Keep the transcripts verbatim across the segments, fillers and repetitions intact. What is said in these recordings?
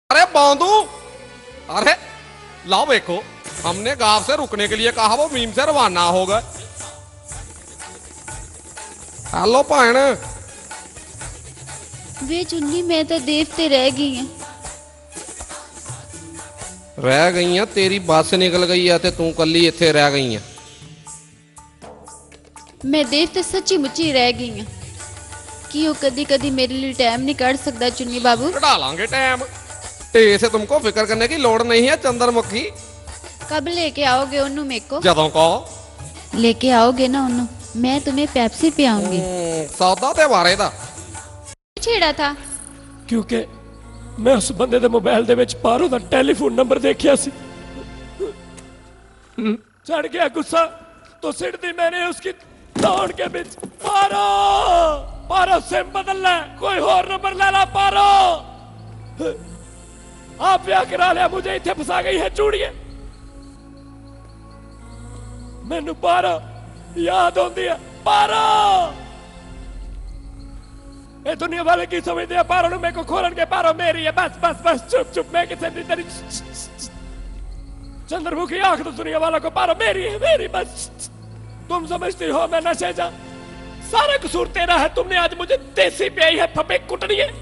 अरे बांधू, अरे लाओ देखो, हमने गांव से रुकने के लिए कहा, वो मीम से रवाना हो गए। हेलो भैन। वे चुन्नी मैं तो देखते रह गई हैं। रह गई है तेरी बस निकल गई है ते तू कली इत्थे रह गई है। मैं देखते सच्ची मुच्ची रह गई हैं कि वो कदी कदी मेरे लिए टाइम नहीं काट सकता चुन्नी बाबू। कटा लांगे टाइम, से तुमको फिक्र करने की लोड़ नहीं है चंद्रमुखी। कब लेके आओगे उन्नू मेरे को? जदों को लेके आओगे ना उन्नू, मैं तुम्हें पेप्सी पियाऊंगी। सौदा ते बारे दा छेड़ा था क्योंकि मैं उस बंदे दे मोबाइल दे विच पारो दा टेलीफोन नंबर देखिया सी। चढ़ गया गुस्सा तो सिट दी मैंने उसकी दौड़ के बिच। पारो पारो सिम बदल ले, कोई और नंबर ले ला। पारो आप ब्याह करा लिया, मुझे इतने फंसा गई है चूड़िए। मैनू पारो याद होती है। पारो ये दुनिया वाले की समझते हैं पारो मेरे को खोलन के। पारो मेरी है, बस बस बस चुप चुप, मैं किसे नहीं तेरी चंद्रमुखी आंख तो दुनिया वालों को। पारो मेरी है, मेरी बस। तुम समझती हो मैं नशे जा, सारा कसूर तेरा है। तुमने आज मुझे देसी पियाई है, फपे कुटनी है।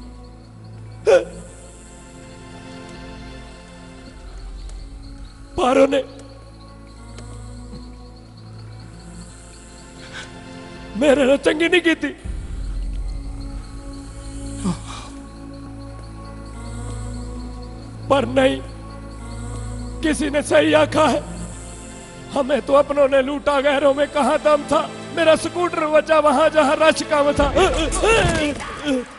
पारो ने मेरे ने चंगी नहीं की थी, पर नहीं, किसी ने सही आखा है। हमें तो अपनों ने लूटा, गैरों में कहां दम था। मेरा स्कूटर बचा वहां जहां रश कम था।